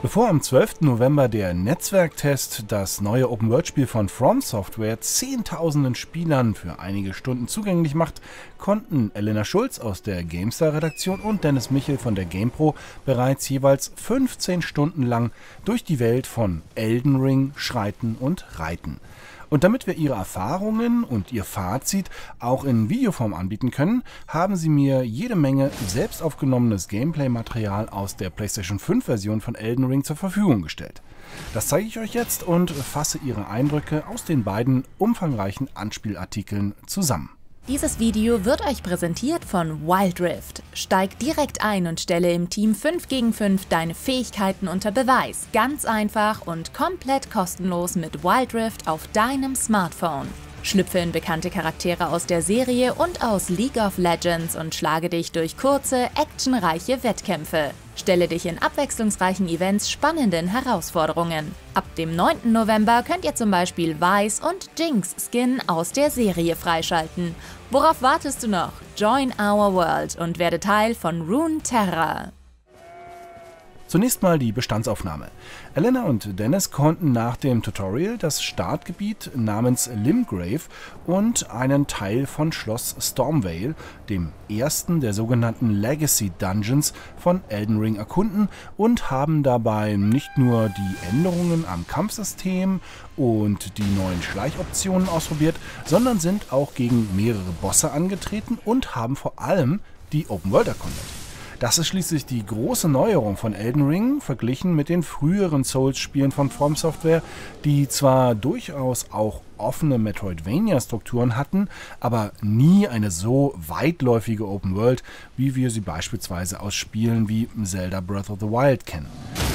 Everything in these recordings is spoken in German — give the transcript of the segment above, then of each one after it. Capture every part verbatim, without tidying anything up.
Bevor am zwölften November der Netzwerktest das neue Open-World-Spiel von From Software zehntausenden Spielern für einige Stunden zugänglich macht, konnten Elena Schulz aus der GameStar-Redaktion und Dennis Michel von der GamePro bereits jeweils fünfzehn Stunden lang durch die Welt von Elden Ring schreiten und reiten. Und damit wir ihre Erfahrungen und ihr Fazit auch in Videoform anbieten können, haben sie mir jede Menge selbst aufgenommenes Gameplay-Material aus der PlayStation fünf Version von Elden Ring zur Verfügung gestellt. Das zeige ich euch jetzt und fasse ihre Eindrücke aus den beiden umfangreichen Anspielartikeln zusammen. Dieses Video wird euch präsentiert von Wild Rift. Steig direkt ein und stelle im Team fünf gegen fünf deine Fähigkeiten unter Beweis. Ganz einfach und komplett kostenlos mit Wild Rift auf deinem Smartphone. Schlüpfe in bekannte Charaktere aus der Serie und aus League of Legends und schlage dich durch kurze, actionreiche Wettkämpfe. Stelle dich in abwechslungsreichen Events spannenden Herausforderungen. Ab dem neunten November könnt ihr zum Beispiel Vice und Jinx Skin aus der Serie freischalten. Worauf wartest du noch? Join our world und werde Teil von Runeterra. Zunächst mal die Bestandsaufnahme. Elena und Dennis konnten nach dem Tutorial das Startgebiet namens Limgrave und einen Teil von Schloss Stormveil, dem ersten der sogenannten Legacy Dungeons von Elden Ring, erkunden und haben dabei nicht nur die Änderungen am Kampfsystem und die neuen Schleichoptionen ausprobiert, sondern sind auch gegen mehrere Bosse angetreten und haben vor allem die Open World erkundet. Das ist schließlich die große Neuerung von Elden Ring, verglichen mit den früheren Souls-Spielen von From Software, die zwar durchaus auch offene Metroidvania-Strukturen hatten, aber nie eine so weitläufige Open World, wie wir sie beispielsweise aus Spielen wie Zelda Breath of the Wild kennen.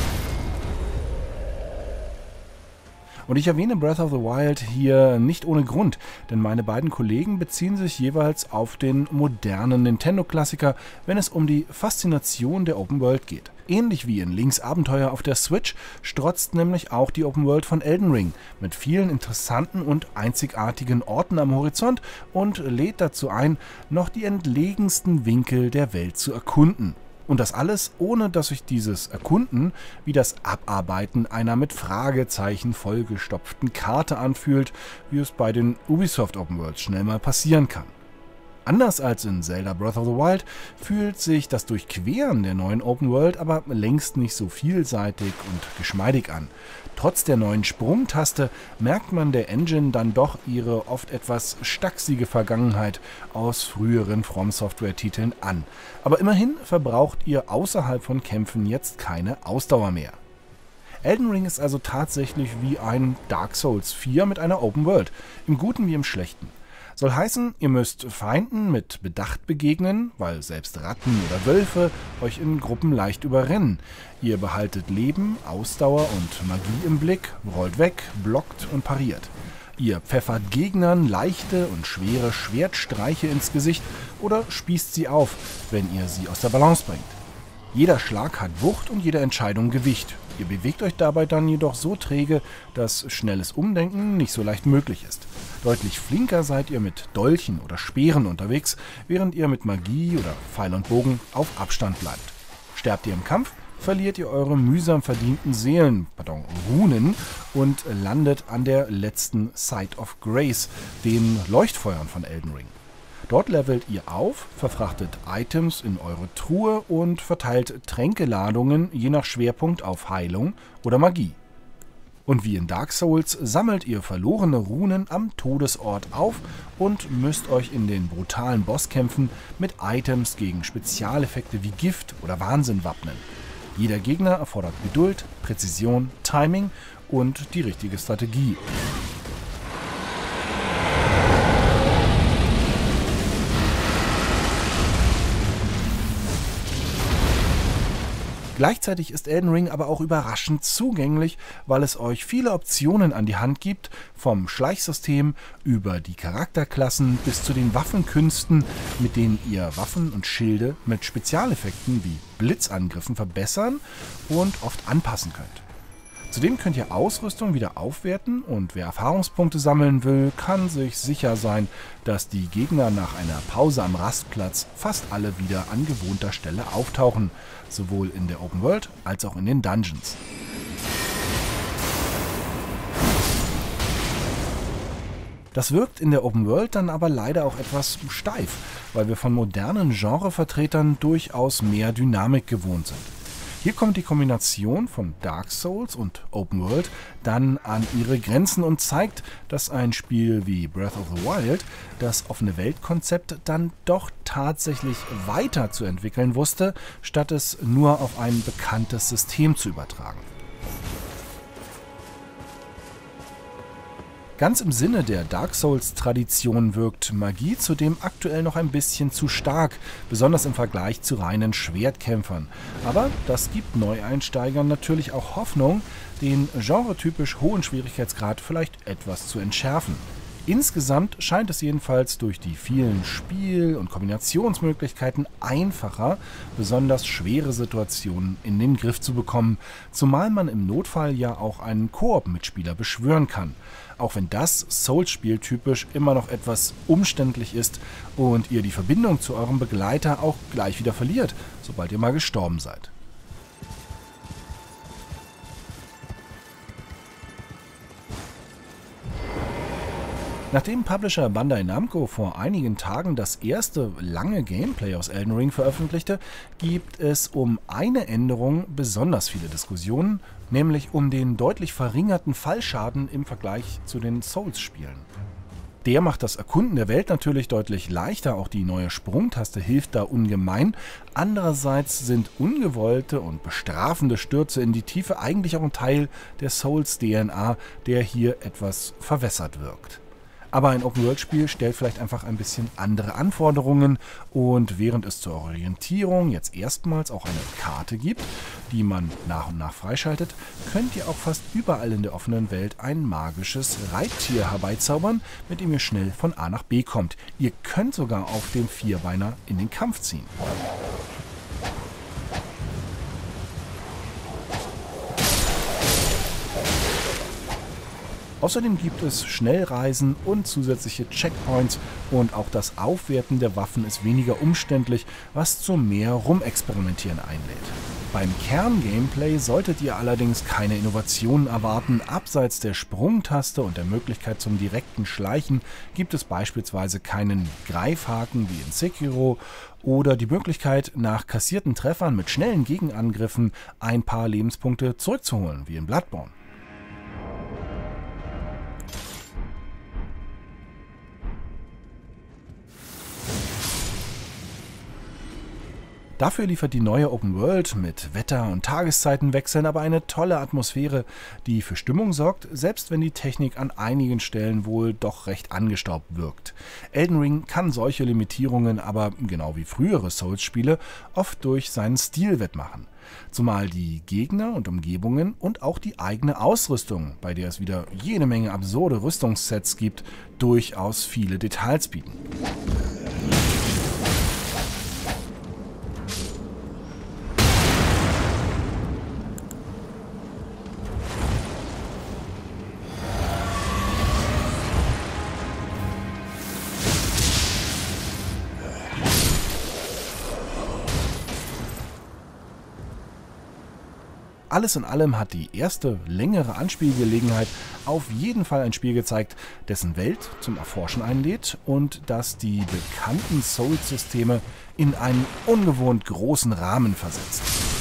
Und ich erwähne Breath of the Wild hier nicht ohne Grund, denn meine beiden Kollegen beziehen sich jeweils auf den modernen Nintendo-Klassiker, wenn es um die Faszination der Open World geht. Ähnlich wie in Links Abenteuer auf der Switch strotzt nämlich auch die Open World von Elden Ring mit vielen interessanten und einzigartigen Orten am Horizont und lädt dazu ein, noch die entlegensten Winkel der Welt zu erkunden. Und das alles, ohne dass sich dieses Erkunden wie das Abarbeiten einer mit Fragezeichen vollgestopften Karte anfühlt, wie es bei den Ubisoft Open Worlds schnell mal passieren kann. Anders als in Zelda Breath of the Wild fühlt sich das Durchqueren der neuen Open World aber längst nicht so vielseitig und geschmeidig an. Trotz der neuen Sprungtaste merkt man der Engine dann doch ihre oft etwas stachsige Vergangenheit aus früheren From Software-Titeln an. Aber immerhin verbraucht ihr außerhalb von Kämpfen jetzt keine Ausdauer mehr. Elden Ring ist also tatsächlich wie ein Dark Souls vier mit einer Open World, im Guten wie im Schlechten. Soll heißen, ihr müsst Feinden mit Bedacht begegnen, weil selbst Ratten oder Wölfe euch in Gruppen leicht überrennen. Ihr behaltet Leben, Ausdauer und Magie im Blick, rollt weg, blockt und pariert. Ihr pfeffert Gegnern leichte und schwere Schwertstreiche ins Gesicht oder spießt sie auf, wenn ihr sie aus der Balance bringt. Jeder Schlag hat Wucht und jede Entscheidung Gewicht. Ihr bewegt euch dabei dann jedoch so träge, dass schnelles Umdenken nicht so leicht möglich ist. Deutlich flinker seid ihr mit Dolchen oder Speeren unterwegs, während ihr mit Magie oder Pfeil und Bogen auf Abstand bleibt. Sterbt ihr im Kampf, verliert ihr eure mühsam verdienten Seelen, pardon, Runen, und landet an der letzten Site of Grace, den Leuchtfeuern von Elden Ring. Dort levelt ihr auf, verfrachtet Items in eure Truhe und verteilt Tränkeladungen je nach Schwerpunkt auf Heilung oder Magie. Und wie in Dark Souls sammelt ihr verlorene Runen am Todesort auf und müsst euch in den brutalen Bosskämpfen mit Items gegen Spezialeffekte wie Gift oder Wahnsinn wappnen. Jeder Gegner erfordert Geduld, Präzision, Timing und die richtige Strategie. Gleichzeitig ist Elden Ring aber auch überraschend zugänglich, weil es euch viele Optionen an die Hand gibt, vom Schleichsystem über die Charakterklassen bis zu den Waffenkünsten, mit denen ihr Waffen und Schilde mit Spezialeffekten wie Blitzangriffen verbessern und oft anpassen könnt. Zudem könnt ihr Ausrüstung wieder aufwerten und wer Erfahrungspunkte sammeln will, kann sich sicher sein, dass die Gegner nach einer Pause am Rastplatz fast alle wieder an gewohnter Stelle auftauchen, sowohl in der Open World als auch in den Dungeons. Das wirkt in der Open World dann aber leider auch etwas steif, weil wir von modernen Genrevertretern durchaus mehr Dynamik gewohnt sind. Hier kommt die Kombination von Dark Souls und Open World dann an ihre Grenzen und zeigt, dass ein Spiel wie Breath of the Wild das offene Weltkonzept dann doch tatsächlich weiterzuentwickeln wusste, statt es nur auf ein bekanntes System zu übertragen. Ganz im Sinne der Dark Souls-Tradition wirkt Magie zudem aktuell noch ein bisschen zu stark, besonders im Vergleich zu reinen Schwertkämpfern. Aber das gibt Neueinsteigern natürlich auch Hoffnung, den genretypisch hohen Schwierigkeitsgrad vielleicht etwas zu entschärfen. Insgesamt scheint es jedenfalls durch die vielen Spiel- und Kombinationsmöglichkeiten einfacher, besonders schwere Situationen in den Griff zu bekommen, zumal man im Notfall ja auch einen Koop-Mitspieler beschwören kann. Auch wenn das Souls-Spiel typisch immer noch etwas umständlich ist und ihr die Verbindung zu eurem Begleiter auch gleich wieder verliert, sobald ihr mal gestorben seid. Nachdem Publisher Bandai Namco vor einigen Tagen das erste lange Gameplay aus Elden Ring veröffentlichte, gibt es um eine Änderung besonders viele Diskussionen, nämlich um den deutlich verringerten Fallschaden im Vergleich zu den Souls-Spielen. Der macht das Erkunden der Welt natürlich deutlich leichter, auch die neue Sprungtaste hilft da ungemein. Andererseits sind ungewollte und bestrafende Stürze in die Tiefe eigentlich auch ein Teil der Souls-D N A, der hier etwas verwässert wirkt. Aber ein Open-World-Spiel stellt vielleicht einfach ein bisschen andere Anforderungen und während es zur Orientierung jetzt erstmals auch eine Karte gibt, die man nach und nach freischaltet, könnt ihr auch fast überall in der offenen Welt ein magisches Reittier herbeizaubern, mit dem ihr schnell von A nach B kommt. Ihr könnt sogar auf dem Vierbeiner in den Kampf ziehen. Außerdem gibt es Schnellreisen und zusätzliche Checkpoints und auch das Aufwerten der Waffen ist weniger umständlich, was zu mehr Rumexperimentieren einlädt. Beim Kern-Gameplay solltet ihr allerdings keine Innovationen erwarten. Abseits der Sprungtaste und der Möglichkeit zum direkten Schleichen gibt es beispielsweise keinen Greifhaken wie in Sekiro oder die Möglichkeit, nach kassierten Treffern mit schnellen Gegenangriffen ein paar Lebenspunkte zurückzuholen, wie in Bloodborne. Dafür liefert die neue Open World mit Wetter- und Tageszeitenwechseln aber eine tolle Atmosphäre, die für Stimmung sorgt, selbst wenn die Technik an einigen Stellen wohl doch recht angestaubt wirkt. Elden Ring kann solche Limitierungen aber, genau wie frühere Souls-Spiele, oft durch seinen Stil wettmachen. Zumal die Gegner und Umgebungen und auch die eigene Ausrüstung, bei der es wieder jede Menge absurde Rüstungssets gibt, durchaus viele Details bieten. Alles in allem hat die erste längere Anspielgelegenheit auf jeden Fall ein Spiel gezeigt, dessen Welt zum Erforschen einlädt und das die bekannten Souls-Systeme in einen ungewohnt großen Rahmen versetzt.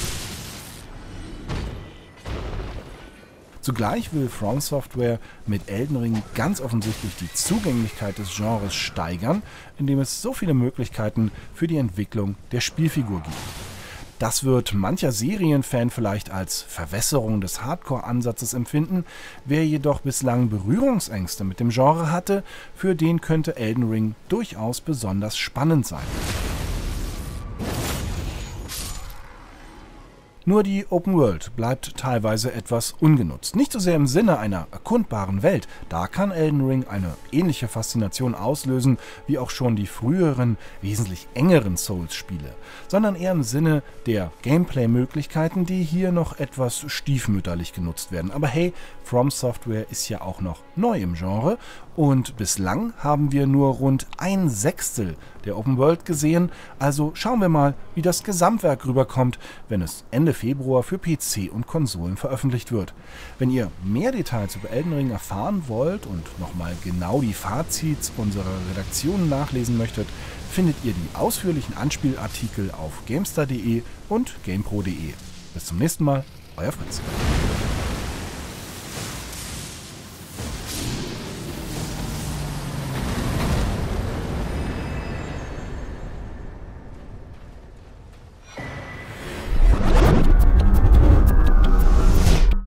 Zugleich will From Software mit Elden Ring ganz offensichtlich die Zugänglichkeit des Genres steigern, indem es so viele Möglichkeiten für die Entwicklung der Spielfigur gibt. Das wird mancher Serienfan vielleicht als Verwässerung des Hardcore-Ansatzes empfinden. Wer jedoch bislang Berührungsängste mit dem Genre hatte, für den könnte Elden Ring durchaus besonders spannend sein. Nur die Open World bleibt teilweise etwas ungenutzt. Nicht so sehr im Sinne einer erkundbaren Welt, da kann Elden Ring eine ähnliche Faszination auslösen wie auch schon die früheren, wesentlich engeren Souls-Spiele, sondern eher im Sinne der Gameplay-Möglichkeiten, die hier noch etwas stiefmütterlich genutzt werden. Aber hey, From Software ist ja auch noch neu im Genre und bislang haben wir nur rund ein Sechstel der Open World gesehen, also schauen wir mal, wie das Gesamtwerk rüberkommt, wenn es Ende Februar für P C und Konsolen veröffentlicht wird. Wenn ihr mehr Details über Elden Ring erfahren wollt und nochmal genau die Fazits unserer Redaktion nachlesen möchtet, findet ihr die ausführlichen Anspielartikel auf gamestar punkt de und gamepro punkt de. Bis zum nächsten Mal, euer Fritz.